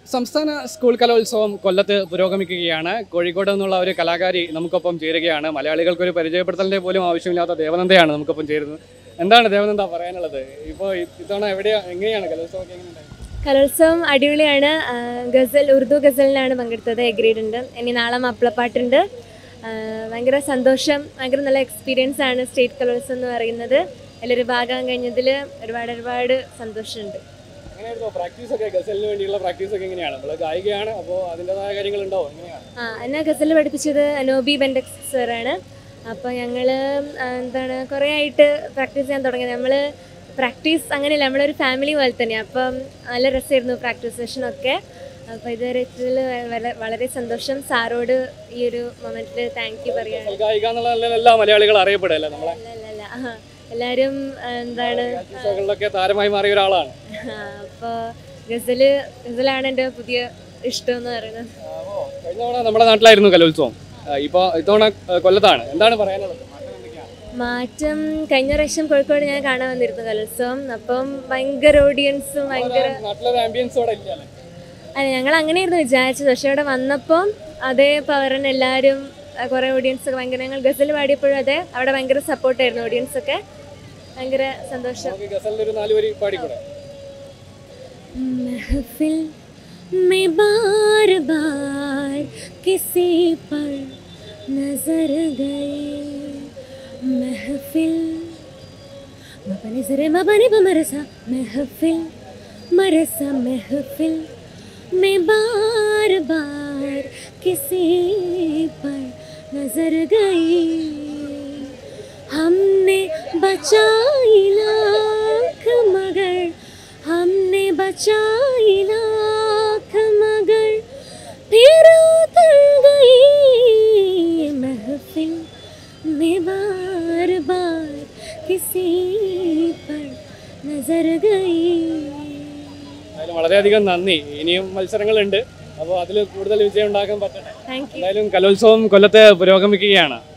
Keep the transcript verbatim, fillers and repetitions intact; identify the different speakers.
Speaker 1: സംസ്ഥാന സ്കൂൾ കലോത്സവം കൊല്ലത്ത് പുരോഗമിക്കുകയാണ്. കോഴിക്കോട് നിന്നുള്ള ഒരു കലാകാരി നമുക്കൊപ്പം ചേരുകയാണ്. മലയാളികൾക്ക് ഒരു പരിചയപ്പെടുത്തലിൻ്റെ പോലും ആവശ്യമില്ലാത്ത ദേവനന്ദയാണ് നമുക്കൊപ്പം ചേരുന്നത്. എന്താണ് ദേവനന്ദ പറയാനുള്ളത്? ഇപ്പോൾ ഇത്തവണ എവിടെയാണ്, എങ്ങനെയാണ് കലോത്സവം?
Speaker 2: കലോത്സവം അടിപൊളിയാണ്. ഗസൽ ഉറുദു ഗസലിനാണ് പങ്കെടുത്തത്. എ ഗ്രേഡ് ഉണ്ട്. ഇനി നാളെ മാപ്പിളപ്പാട്ടുണ്ട്. ഭയങ്കര സന്തോഷം, ഭയങ്കര നല്ല എക്സ്പീരിയൻസ് ആണ് സ്റ്റേറ്റ് കലോത്സവം എന്ന് പറയുന്നത്. അതിലൊരു ഭാഗം കഴിഞ്ഞതിൽ ഒരുപാട് ഒരുപാട് സന്തോഷമുണ്ട്. ആ എന്നെ ഗസൽ പഠിപ്പിച്ചത് അനോബി ബെൻഡക്സ് സാറാണ്. അപ്പോൾ ഞങ്ങൾ എന്താണ് കുറേ ആയിട്ട് പ്രാക്ടീസ് ചെയ്യാൻ തുടങ്ങിയത്. നമ്മൾ പ്രാക്ടീസ് അങ്ങനെയല്ല, നമ്മളൊരു ഫാമിലി പോലെ തന്നെയാണ്. അപ്പം നല്ല രസമായിരുന്നു പ്രാക്ടീസ് സെഷനൊക്കെ. അപ്പോൾ ഇതുവരെ വളരെ സന്തോഷം. സാറോട് ഈ ഒരു മൊമെന്റിൽ താങ്ക് യു പറയാണ്. എല്ലാവരും എന്താണ്
Speaker 1: താരമായി മാറിയ ഒരാളാണ്.
Speaker 2: അപ്പോൾ ഗസല് ഗസലാണ് എൻ്റെ പുതിയ ഇഷ്ടം എന്ന് പറയുന്നത്.
Speaker 1: കഴിഞ്ഞ തവണ നമ്മുടെ നാട്ടിലായിരുന്നു കലോത്സവം, ഇപ്പോൾ ഇത്തവണ കൊല്ലത്താണ്. എന്താണ് പറയാനുള്ളത്?
Speaker 2: മാറ്റം കഴിഞ്ഞ പ്രാവശ്യം കോഴിക്കോട് ഞാൻ കാണാൻ വന്നിരുന്നു കലോത്സവം. അപ്പം ഭയങ്കര ഓഡിയൻസും ഭയങ്കര അല്ല, ഞങ്ങൾ അങ്ങനെയായിരുന്നു വിചാരിച്ചത്. പക്ഷെ അവിടെ വന്നപ്പം അതേ പവറിന് എല്ലാവരും കുറേ ഓഡിയൻസ് ഭയങ്കര, ഞങ്ങൾ ഗസൽ പാടിയപ്പോഴും അതെ, അവിടെ ഭയങ്കര സപ്പോർട്ടായിരുന്നു ഓഡിയൻസൊക്കെ. ഭയങ്കര സന്തോഷം. महफिल में बार बार किसी पर नजर गई, महफिल मबनी जरे मबनी बमरसा, महफिल मरसा महफिल में बार बार किसी पर नजर गई, हमने बचाई लाख मगर हमने बचाई लाख मगर फिर उतर गई, महफिल में बार बार किसी पर नजर गई.
Speaker 1: വളരെയധികം നന്ദി. ഇനിയും മത്സരങ്ങളുണ്ട്, അപ്പോൾ അതിൽ കൂടുതൽ വിജയം ഉണ്ടാക്കാൻ പറ്റട്ടെ. എന്തായാലും കലോത്സവം കൊല്ലത്ത് പുരോഗമിക്കുകയാണ്.